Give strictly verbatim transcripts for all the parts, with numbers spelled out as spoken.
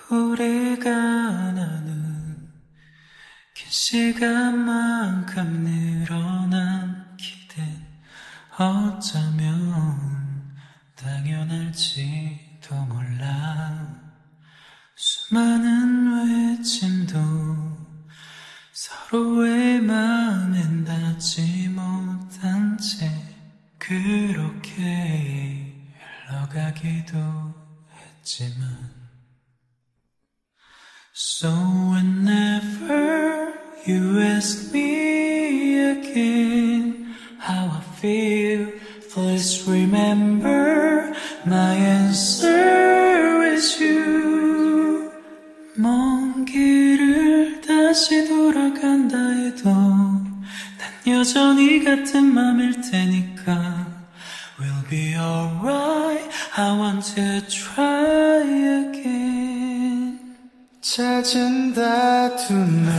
우리가 나눈 긴 시간만큼 늘어난 기댄 어쩌면 당연할지도 몰라. 수많은 외침도 서로의 마음엔 닿지 못한 채 그렇게 흘러가기도 했지만, so whenever you ask me again how I feel, please remember my answer is you. 먼 길을 다시 돌아간다 해도 난 여전히 같은 맘일 테니까. We'll be alright, I want to try again. 잦은 다툼에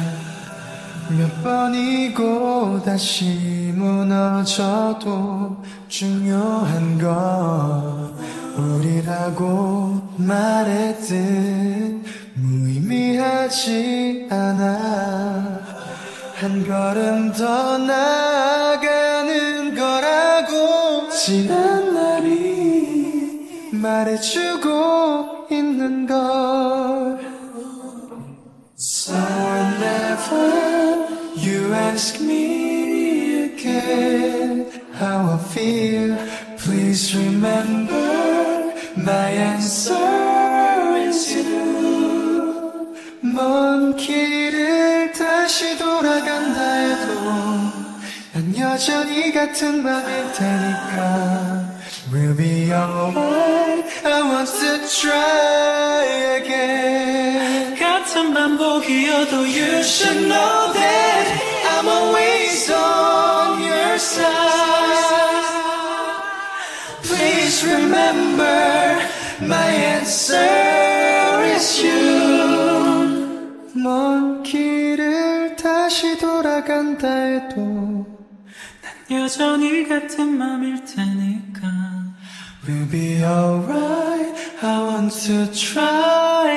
몇 번이고 다시 무너져도 중요한 건 우리라고 말했듯 무의미하지 않아. 한 걸음 더 나아가는 거라고 지난 날이 말해주고 있는 걸. So whenever you ask me again how I feel, please remember my answer is you. 먼 길을 다시 돌아간다 해도 난 여전히 같은 맘일 테니까. We'll be alright, I want to try again. 같은 반복이어도 you should know that I'm always on your side. Please remember my answer is you. 먼 길을 다시 돌아간다 해도 난 여전히 같은 맘일 테니까. We'll be alright, I want to try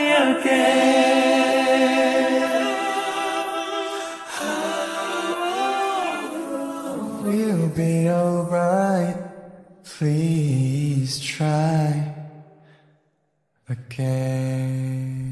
again. We'll be alright, please try again.